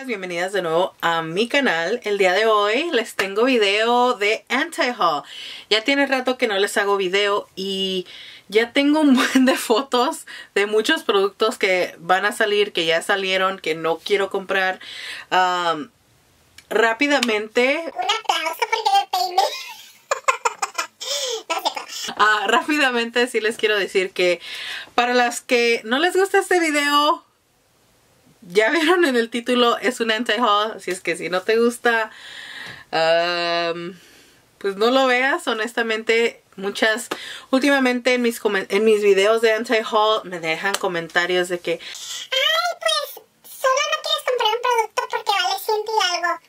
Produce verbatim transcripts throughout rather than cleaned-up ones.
bienvenidas de nuevo a mi canal. El día de hoy les tengo video de anti-haul. Ya tiene rato que no les hago video y ya tengo un buen de fotos de muchos productos que van a salir, que ya salieron, que no quiero comprar. Um, rápidamente... Un aplauso porque me peiné. Uh, rápidamente sí les quiero decir que para las que no les gusta este video, ya vieron en el título, es un anti-haul, así es que si no te gusta, um, pues no lo veas. Honestamente, muchas, últimamente en mis, en mis videos de anti-haul me dejan comentarios de que ay, pues, solo no quieres comprar un producto porque vale ciento y algo.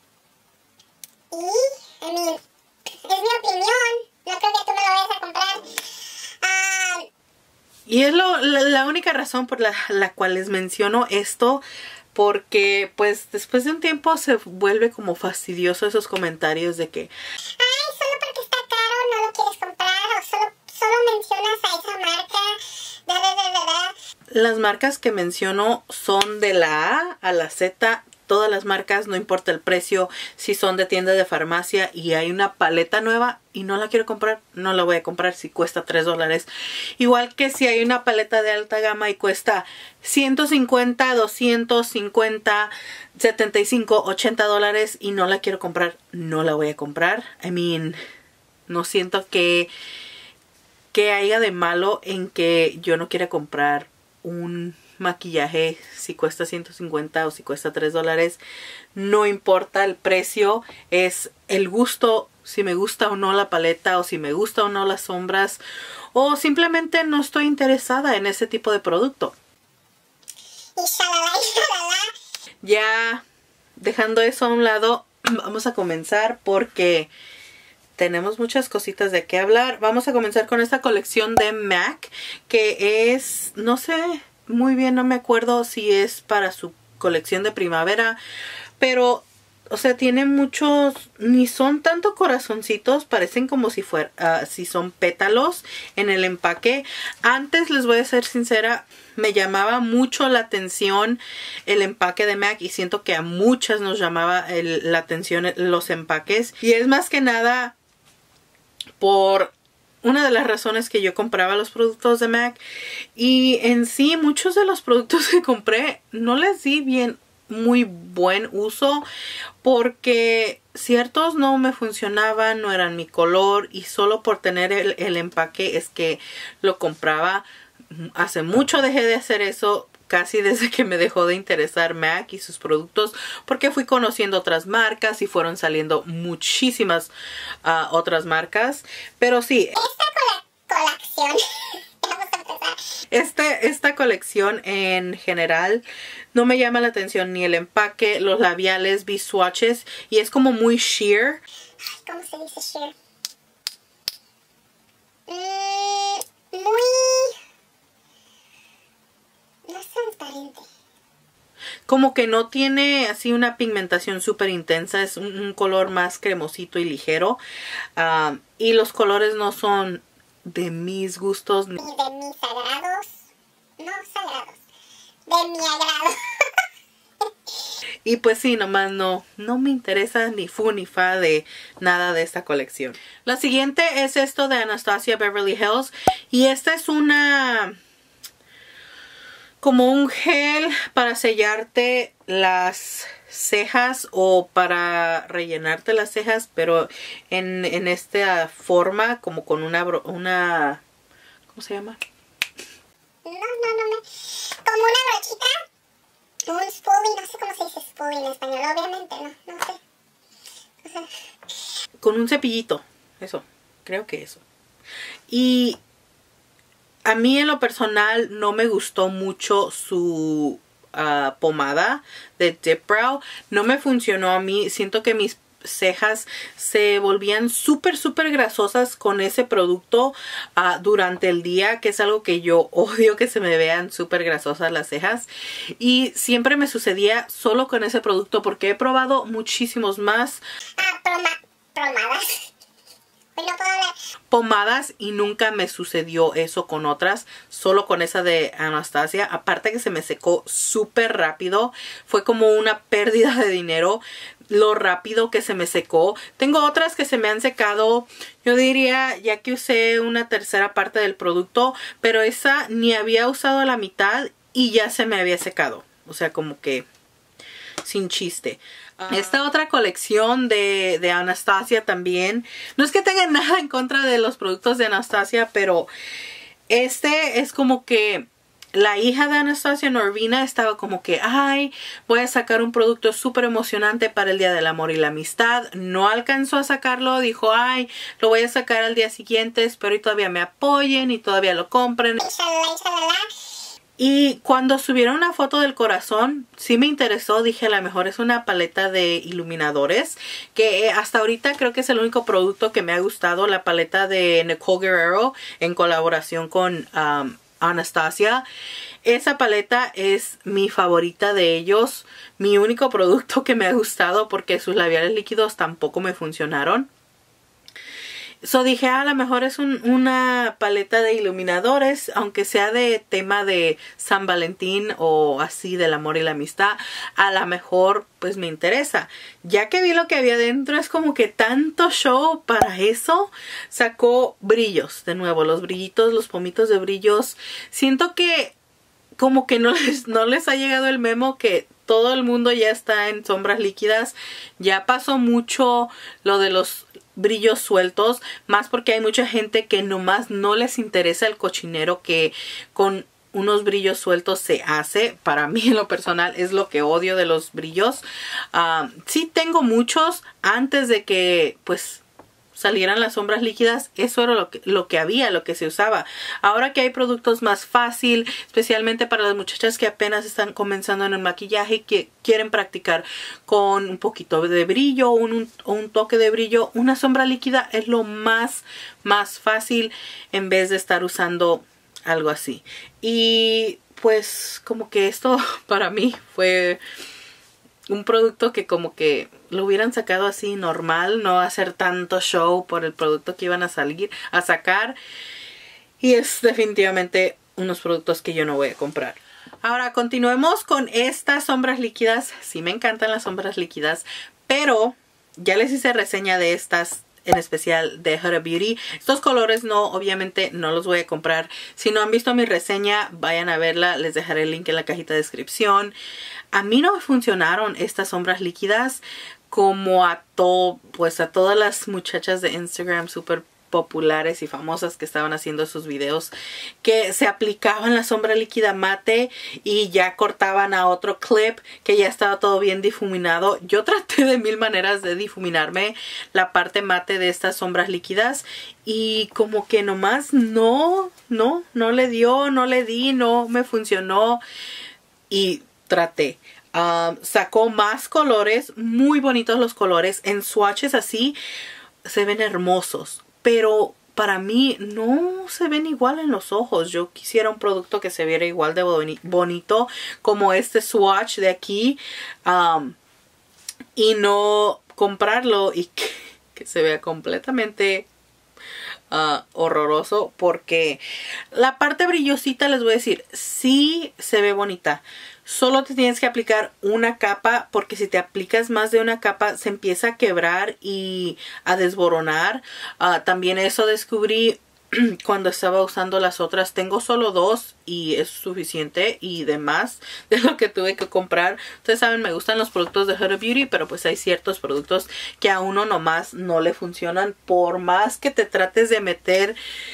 Y, I mean, es mi opinión, no creo que tú me lo vayas a comprar. Um, Y es lo, la, la única razón por la, la cual les menciono esto, porque pues después de un tiempo se vuelve como fastidioso esos comentarios de que ay, solo porque está caro no lo quieres comprar, o solo, solo mencionas a esa marca, da, da, da, da, da. Las marcas que menciono son de la A a la Z. Todas las marcas, no importa el precio, si son de tienda de farmacia y hay una paleta nueva y no la quiero comprar, no la voy a comprar si cuesta tres dólares. Igual que si hay una paleta de alta gama y cuesta ciento cincuenta, doscientos cincuenta, setenta y cinco, ochenta dólares y no la quiero comprar, no la voy a comprar. I mean, no siento que, que haya de malo en que yo no quiera comprar un maquillaje si cuesta ciento cincuenta o si cuesta tres dólares. No importa el precio, es el gusto, si me gusta o no la paleta, o si me gusta o no las sombras, o simplemente no estoy interesada en ese tipo de producto. Y shalala, y shalala. Ya dejando eso a un lado, vamos a comenzar porque tenemos muchas cositas de qué hablar. Vamos a comenzar con esta colección de MAC, que es, no sé muy bien, no me acuerdo si es para su colección de primavera, pero, o sea, tiene muchos, ni son tanto corazoncitos, parecen como si fuera, uh, si son pétalos en el empaque. Antes, les voy a ser sincera, me llamaba mucho la atención el empaque de MAC y siento que a muchas nos llamaba el, la atención los empaques. Y es más que nada por una de las razones que yo compraba los productos de MAC, y en sí muchos de los productos que compré no les di bien muy buen uso porque ciertos no me funcionaban, no eran mi color, y solo por tener el, el empaque es que lo compraba. Hace mucho dejé de hacer eso, casi desde que me dejó de interesar MAC y sus productos, porque fui conociendo otras marcas y fueron saliendo muchísimas uh, otras marcas. Pero sí, Esta cole colección, vamos a empezar. Este, esta colección en general no me llama la atención ni el empaque, los labiales, vi swatches y es como muy sheer. ¿Cómo se dice sheer? Mm, muy... no es transparente. Como que no tiene así una pigmentación súper intensa, es un, un color más cremosito y ligero. Uh, y los colores no son de mis gustos. Ni de mis sagrados. No sagrados. De mi agrado. Y pues sí, nomás no, no me interesa ni fu ni fa de nada de esta colección. La siguiente es esto de Anastasia Beverly Hills. Y esta es una... como un gel para sellarte las cejas o para rellenarte las cejas, pero en, en esta forma, como con una, una... ¿cómo se llama? No, no, no me... como una brochita. Un spoolie, no sé cómo se dice spoolie en español, obviamente, no, no sé. No sé. Con un cepillito, eso, creo que eso. Y a mí en lo personal no me gustó mucho su uh, pomada de Dip Brow. No me funcionó a mí. Siento que mis cejas se volvían súper súper grasosas con ese producto uh, durante el día, que es algo que yo odio, que se me vean súper grasosas las cejas, y siempre me sucedía solo con ese producto porque he probado muchísimos más. Ah, proma, promadas. Hoy no puedo hablar. pomadas y nunca me sucedió eso con otras, solo con esa de Anastasia. Aparte que se me secó súper rápido, fue como una pérdida de dinero lo rápido que se me secó. Tengo otras que se me han secado, yo diría, ya que usé una tercera parte del producto, pero esa ni había usado la mitad y ya se me había secado. O sea, como que sin chiste. Uh, Esta otra colección de, de Anastasia también. No es que tenga nada en contra de los productos de Anastasia, pero este es como que la hija de Anastasia, Norvina, estaba como que, ay, voy a sacar un producto súper emocionante para el Día del Amor y la Amistad. No alcanzó a sacarlo, dijo, ay, lo voy a sacar al día siguiente, espero y todavía me apoyen y todavía lo compren. Y cuando subieron una foto del corazón, sí me interesó. Dije, a lo mejor es una paleta de iluminadores, que hasta ahorita creo que es el único producto que me ha gustado, la paleta de Nicole Guerrero en colaboración con um, Anastasia. Esa paleta es mi favorita de ellos, mi único producto que me ha gustado porque sus labiales líquidos tampoco me funcionaron. So dije, ah, a lo mejor es un, una paleta de iluminadores, aunque sea de tema de San Valentín o así del amor y la amistad, a lo mejor pues me interesa. Ya que vi lo que había dentro, es como que tanto show para eso. Sacó brillos, de nuevo, los brillitos, los pomitos de brillos. Siento que como que no les, no les ha llegado el memo que todo el mundo ya está en sombras líquidas. Ya pasó mucho lo de los brillos sueltos, más porque hay mucha gente que nomás no les interesa el cochinero que con unos brillos sueltos se hace. Para mí en lo personal es lo que odio de los brillos. Uh, sí tengo muchos antes de que pues salieran las sombras líquidas. Eso era lo que, lo que había, lo que se usaba. Ahora que hay productos más fácil, especialmente para las muchachas que apenas están comenzando en el maquillaje y que quieren practicar con un poquito de brillo o un, un, un toque de brillo, una sombra líquida es lo más, más fácil en vez de estar usando algo así. Y pues como que esto para mí fue un producto que como que lo hubieran sacado así normal, no hacer tanto show por el producto que iban a salir, a sacar. Y es definitivamente unos productos que yo no voy a comprar. Ahora continuemos con estas sombras líquidas. Sí me encantan las sombras líquidas, pero ya les hice reseña de estas, en especial de Huda Beauty. Estos colores no, obviamente no los voy a comprar. Si no han visto mi reseña, vayan a verla. Les dejaré el link en la cajita de descripción. A mí no me funcionaron estas sombras líquidas como a todo, pues a todas las muchachas de Instagram súper populares y famosas que estaban haciendo sus videos, que se aplicaban la sombra líquida mate y ya cortaban a otro clip que ya estaba todo bien difuminado. Yo traté de mil maneras de difuminarme la parte mate de estas sombras líquidas y como que nomás no, no, no le dio, no le di, no me funcionó y traté. Um, sacó más colores, muy bonitos los colores, en swatches así se ven hermosos, pero para mí no se ven igual en los ojos. Yo quisiera un producto que se viera igual de boni bonito como este swatch de aquí, um, y no comprarlo y que, que se vea completamente Uh, horroroso, porque la parte brillosita, les voy a decir, sí se ve bonita. Solo te tienes que aplicar una capa, porque si te aplicas más de una capa se empieza a quebrar y a desboronar. Uh, también eso descubrí cuando estaba usando las otras. Tengo solo dos y es suficiente y demás de lo que tuve que comprar. Ustedes saben, me gustan los productos de Huda Beauty, pero pues hay ciertos productos que a uno nomás no le funcionan. Por más que te trates de meter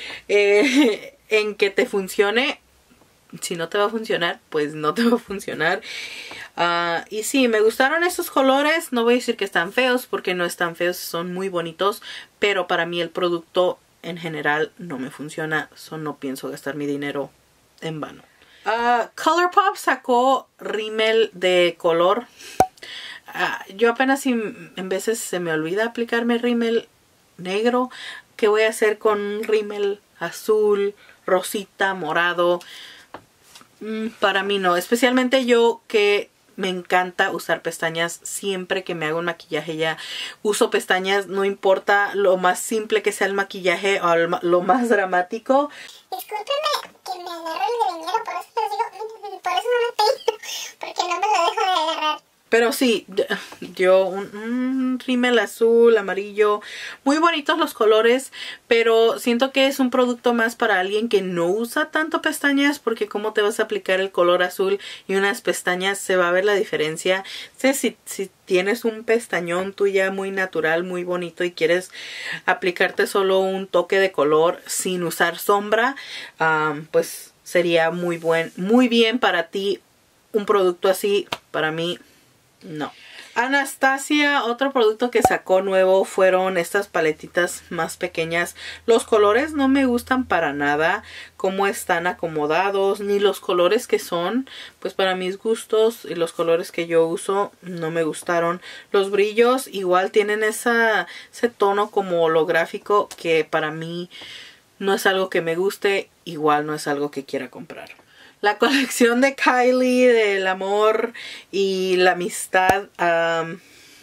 eh, en que te funcione, si no te va a funcionar, pues no te va a funcionar. Uh, y sí, me gustaron estos colores. No voy a decir que están feos, porque no están feos, son muy bonitos, pero para mí el producto en general no me funciona, so no pienso gastar mi dinero en vano. Uh, ColourPop sacó rímel de color. Uh, yo apenas si, en veces se me olvida aplicarme rímel negro. ¿Qué voy a hacer con rímel azul, rosita, morado? Mm, para mí no, especialmente yo que me encanta usar pestañas siempre que me hago un maquillaje. Ya uso pestañas, no importa lo más simple que sea el maquillaje o lo más dramático. Discúlpenme que me agarro el greñero, por eso les digo, por eso no me peino, porque no me lo dejo de agarrar. Pero sí, yo un, un rímel azul, amarillo, muy bonitos los colores, pero siento que es un producto más para alguien que no usa tanto pestañas, porque cómo te vas a aplicar el color azul y unas pestañas, se va a ver la diferencia. Sé si, si tienes un pestañón tuya muy natural, muy bonito y quieres aplicarte solo un toque de color sin usar sombra, um, pues sería muy buen, muy bien para ti un producto así. Para mí no. Anastasia, otro producto que sacó nuevo fueron estas paletitas más pequeñas. Los colores no me gustan para nada, cómo están acomodados, ni los colores que son, pues para mis gustos y los colores que yo uso no me gustaron. Los brillos igual tienen esa, ese tono como holográfico que para mí no es algo que me guste, igual no es algo que quiera comprar. La colección de Kylie, del amor y la amistad, um,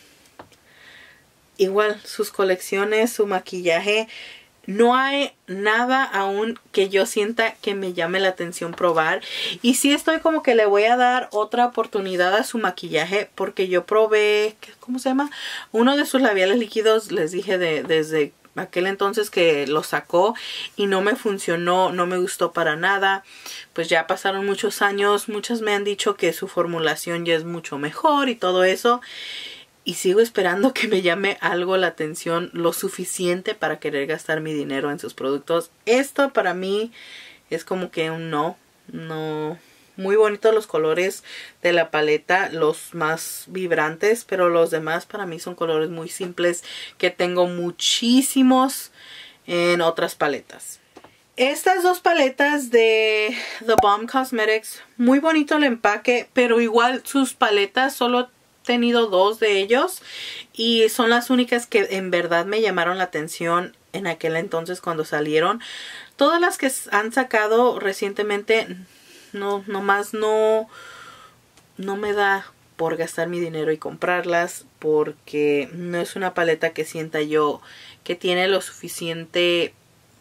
igual sus colecciones, su maquillaje, no hay nada aún que yo sienta que me llame la atención probar. Y sí estoy como que le voy a dar otra oportunidad a su maquillaje, porque yo probé, ¿cómo se llama? Uno de sus labiales líquidos, les dije de, desde aquel entonces que lo sacó y no me funcionó, no me gustó para nada. Pues ya pasaron muchos años, muchas me han dicho que su formulación ya es mucho mejor y todo eso, y sigo esperando que me llame algo la atención lo suficiente para querer gastar mi dinero en sus productos. Esto para mí es como que un no, no. Muy bonitos los colores de la paleta, los más vibrantes, pero los demás para mí son colores muy simples que tengo muchísimos en otras paletas. Estas dos paletas de The Balm Cosmetics, muy bonito el empaque, pero igual sus paletas solo he tenido dos de ellos y son las únicas que en verdad me llamaron la atención en aquel entonces cuando salieron. Todas las que han sacado recientemente, no, nomás no, no me da por gastar mi dinero y comprarlas, porque no es una paleta que sienta yo que tiene lo suficiente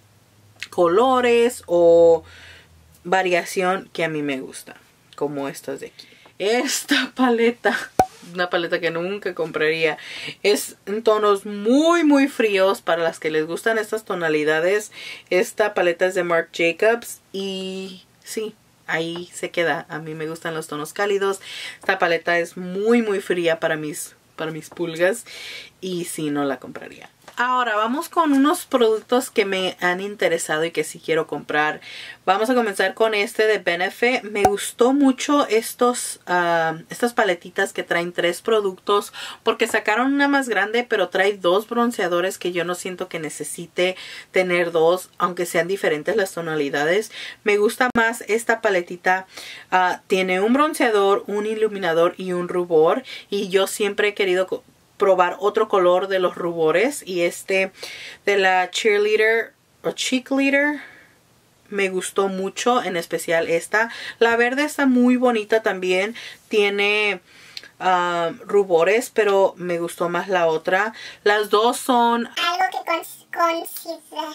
colores o variación que a mí me gusta, como estas de aquí. Esta paleta, una paleta que nunca compraría, es en tonos muy muy fríos. Para las que les gustan estas tonalidades, esta paleta es de Marc Jacobs y sí, ahí se queda. A mí me gustan los tonos cálidos. Esta paleta es muy muy fría para mis, para mis pulgas y sí, no la compraría. Ahora vamos con unos productos que me han interesado y que sí quiero comprar. Vamos a comenzar con este de Benefit. Me gustó mucho estos, uh, estas paletitas que traen tres productos, porque sacaron una más grande, pero trae dos bronceadores que yo no siento que necesite tener dos, aunque sean diferentes las tonalidades. Me gusta más esta paletita. Uh, tiene un bronceador, un iluminador y un rubor, y yo siempre he querido probar otro color de los rubores, y este de la Cheerleader o Cheek Leader me gustó mucho, en especial esta. La verde está muy bonita también, tiene uh, rubores, pero me gustó más la otra. Las dos son algo que considera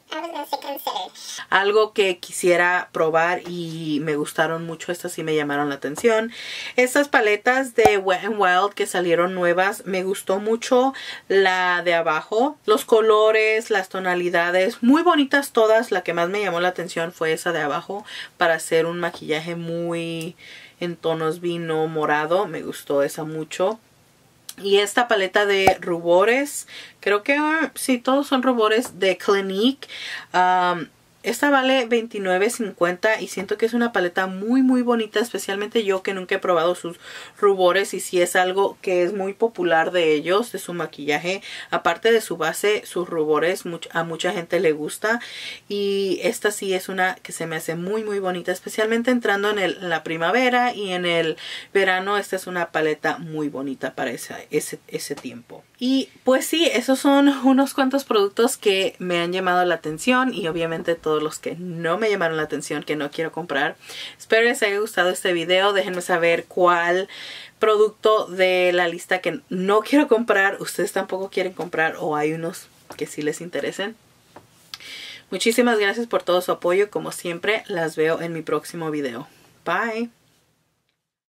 algo que quisiera probar y me gustaron mucho. Estas sí me llamaron la atención. Estas paletas de Wet n Wild que salieron nuevas, me gustó mucho la de abajo. Los colores, las tonalidades, muy bonitas todas. La que más me llamó la atención fue esa de abajo, para hacer un maquillaje muy en tonos vino morado. Me gustó esa mucho. Y esta paleta de rubores, creo que uh, sí, todos son rubores de Clinique. Um, esta vale veintinueve cincuenta y siento que es una paleta muy muy bonita, especialmente yo que nunca he probado sus rubores, y sí es algo que es muy popular de ellos, de su maquillaje. Aparte de su base, sus rubores much a mucha gente le gusta, y esta sí es una que se me hace muy muy bonita, especialmente entrando en, el, en la primavera y en el verano. Esta es una paleta muy bonita para esa, ese, ese tiempo. Y pues sí, esos son unos cuantos productos que me han llamado la atención, y obviamente todos todos los que no me llamaron la atención, que no quiero comprar. Espero les haya gustado este video. Déjenme saber cuál producto de la lista que no quiero comprar ustedes tampoco quieren comprar, o hay unos que sí les interesen. Muchísimas gracias por todo su apoyo. Como siempre, las veo en mi próximo video. Bye.